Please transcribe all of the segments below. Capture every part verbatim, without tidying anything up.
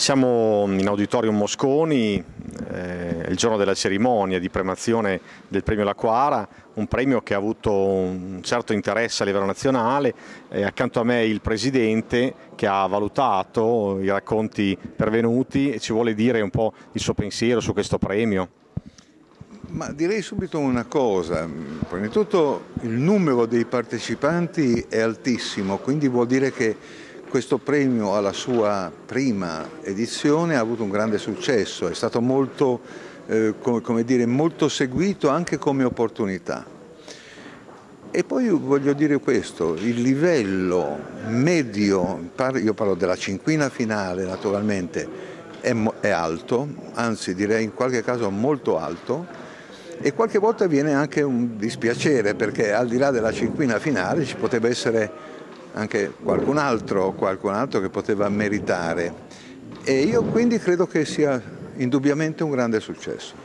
Siamo in Auditorium Mosconi, eh, il giorno della cerimonia di premiazione del premio Lacquara, un premio che ha avuto un certo interesse a livello nazionale, e accanto a me il Presidente che ha valutato i racconti pervenuti e ci vuole dire un po' il suo pensiero su questo premio. Ma direi subito una cosa: prima di tutto il numero dei partecipanti è altissimo, quindi vuol dire che questo premio alla sua prima edizione ha avuto un grande successo, è stato molto, eh, come, come dire, molto seguito anche come opportunità. E poi voglio dire questo: il livello medio, io parlo della cinquina finale naturalmente, è, è alto, anzi direi in qualche caso molto alto, e qualche volta viene anche un dispiacere, perché al di là della cinquina finale ci poteva essere anche qualcun altro, qualcun altro che poteva meritare, e io quindi credo che sia indubbiamente un grande successo.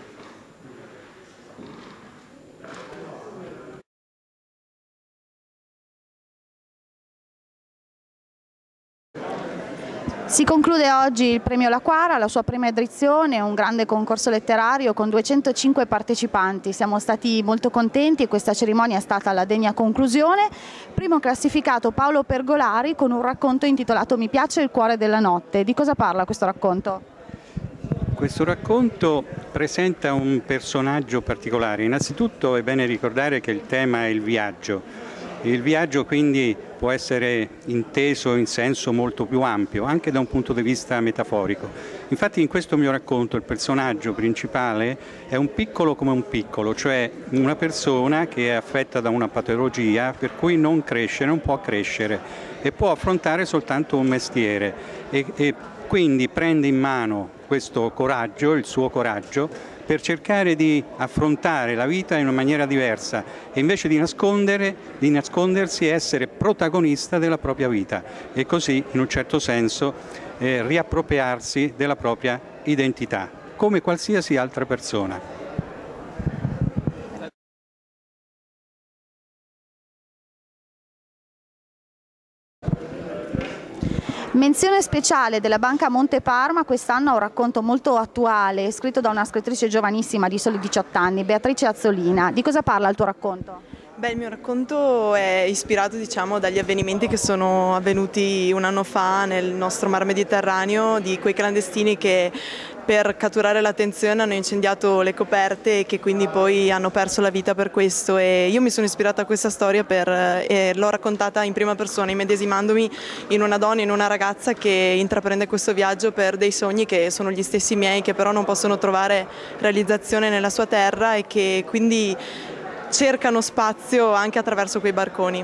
Si conclude oggi il premio Lacquara, la sua prima edizione, un grande concorso letterario con duecentocinque partecipanti. Siamo stati molto contenti e questa cerimonia è stata la degna conclusione. Primo classificato Paolo Pergolari con un racconto intitolato Mi piace il cuore della notte. Di cosa parla questo racconto? Questo racconto presenta un personaggio particolare. Innanzitutto è bene ricordare che il tema è il viaggio. Il viaggio quindi può essere inteso in senso molto più ampio, anche da un punto di vista metaforico. Infatti in questo mio racconto il personaggio principale è un piccolo come un piccolo, cioè una persona che è affetta da una patologia per cui non cresce, non può crescere e può affrontare soltanto un mestiere e, e quindi prende in mano questo coraggio, il suo coraggio, per cercare di affrontare la vita in una maniera diversa e invece di nascondere, di nascondersi, essere protagonista della propria vita e così in un certo senso eh, riappropriarsi della propria identità, come qualsiasi altra persona. Menzione speciale della Banca Monte Parma quest'anno a un racconto molto attuale, scritto da una scrittrice giovanissima di soli diciotto anni, Beatrice Azzolina. Di cosa parla il tuo racconto? Beh, il mio racconto è ispirato, diciamo, dagli avvenimenti che sono avvenuti un anno fa nel nostro Mar Mediterraneo, di quei clandestini che per catturare l'attenzione hanno incendiato le coperte e che quindi poi hanno perso la vita per questo, e io mi sono ispirata a questa storia per, e l'ho raccontata in prima persona, immedesimandomi in una donna, in una ragazza che intraprende questo viaggio per dei sogni che sono gli stessi miei, che però non possono trovare realizzazione nella sua terra e che quindi cercano spazio anche attraverso quei barconi.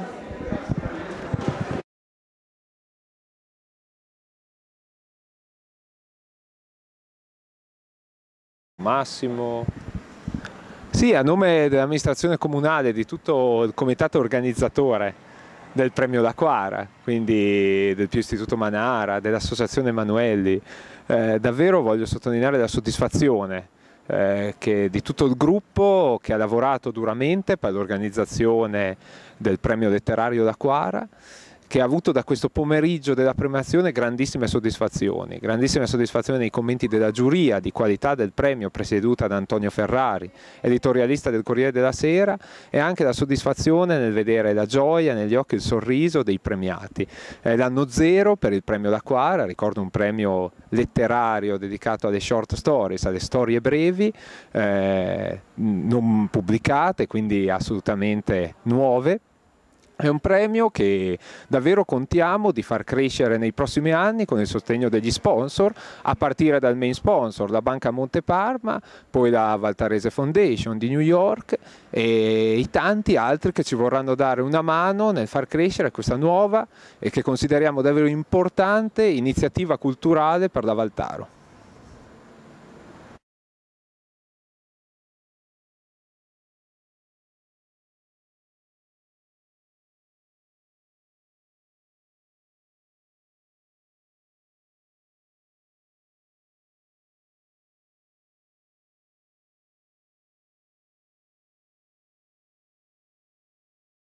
Massimo. Sì, a nome dell'amministrazione comunale, di tutto il comitato organizzatore del premio Lacquara, quindi del Pio Istituto Manara, dell'associazione Emanuelli, eh, davvero voglio sottolineare la soddisfazione eh, che di tutto il gruppo che ha lavorato duramente per l'organizzazione del premio letterario Lacquara, che ha avuto da questo pomeriggio della premiazione grandissime soddisfazioni, grandissime soddisfazioni nei commenti della giuria di qualità del premio presieduta da Antonio Ferrari, editorialista del Corriere della Sera, e anche la soddisfazione nel vedere la gioia negli occhi, il sorriso dei premiati. È l'anno zero per il premio Lacquara, ricordo un premio letterario dedicato alle short stories, alle storie brevi, eh, non pubblicate, quindi assolutamente nuove. È un premio che davvero contiamo di far crescere nei prossimi anni con il sostegno degli sponsor, a partire dal main sponsor, la Banca Monte Parma, poi la Valtarese Foundation di New York e i tanti altri che ci vorranno dare una mano nel far crescere questa nuova e che consideriamo davvero importante iniziativa culturale per la Valtaro.